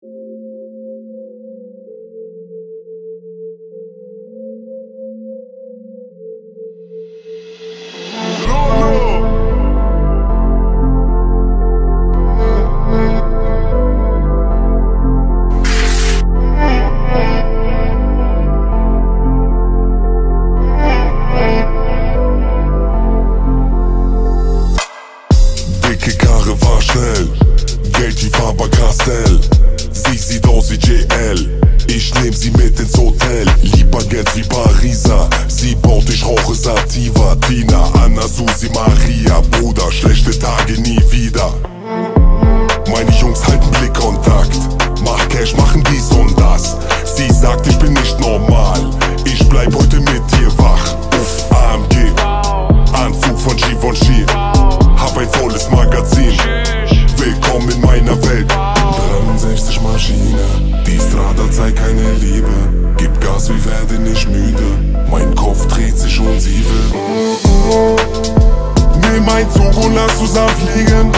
Dicke Karre war schnell, Geld wie Faber-Castell. Sie sieht aus wie JL, ich nehm sie mit ins Hotel. Lieber Geld wie Pariser, sie baut, ich rauche Sativa. Tina, Anna, Susi, Maria, Bruder, schlechte Tage nie wieder. Meine Jungs halten Blickkontakt, mach Cash, machen dies und das. Sie sagt, ich bin nicht normal, ich bleib heute mit dir wach. Uff, AMG, Anzug von Givenchy, hab ein volles Magazin, willkommen in meiner Welt. 63 Maschine, die Strada zeigt keine Liebe. Gib Gas, wir werden nicht müde, mein Kopf dreht sich und sie will. Nimm ein Zug und lass zusammen fliegen.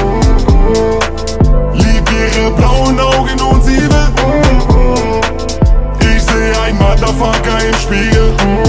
Lieb ihre blauen Augen und sie will. Ich seh ein Motherfucker im Spiegel.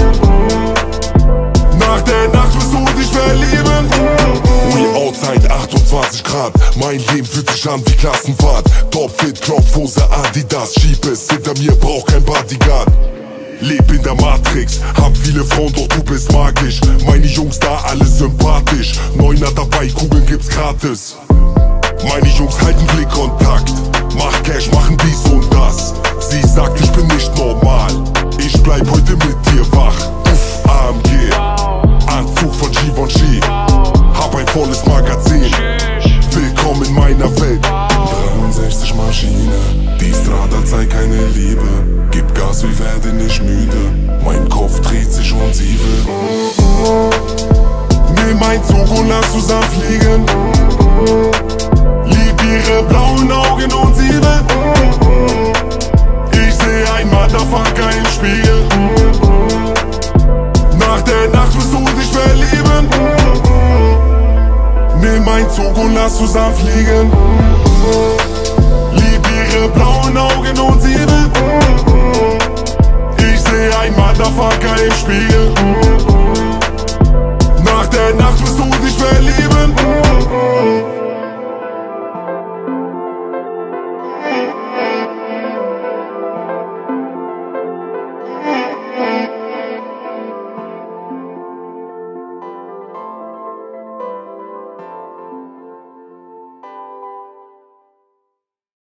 Nach der Nacht wirst du dich verlieben. We outside 28 Grad, mein Leben fühlt sich an wie Klassenfahrt. Topfit, Klopfhose, Adidas, schieb es hinter mir, brauch kein Bodyguard. Leb in der Matrix, hab viele Frauen, doch du bist magisch. Meine Jungs da, alles sympathisch. Neuner dabei, Kugeln gibt's gratis. Meine Jungs halten Blickkontakt, mach Cash, machen dies und das. Sie sagt, ich bin nicht normal, ich bleib heute mit dir wach. Uff, AMG, Anzug von Givenchy, hab ein volles Magazin, willkommen in meiner Welt. 63 Maschine, die Strada zeigt keine Liebe. Gib Gas, wir werden nicht müde, mein Kopf dreht sich und sie will. Nimm ein Zug und lass zusammen fliegen. Lieb ihre blauen Augen und sie will. Ich seh ein Motherfucker im Spiegel. Nach der Nacht wirst du dich verlieben. Nimm ein Zug und lass zusammen fliegen.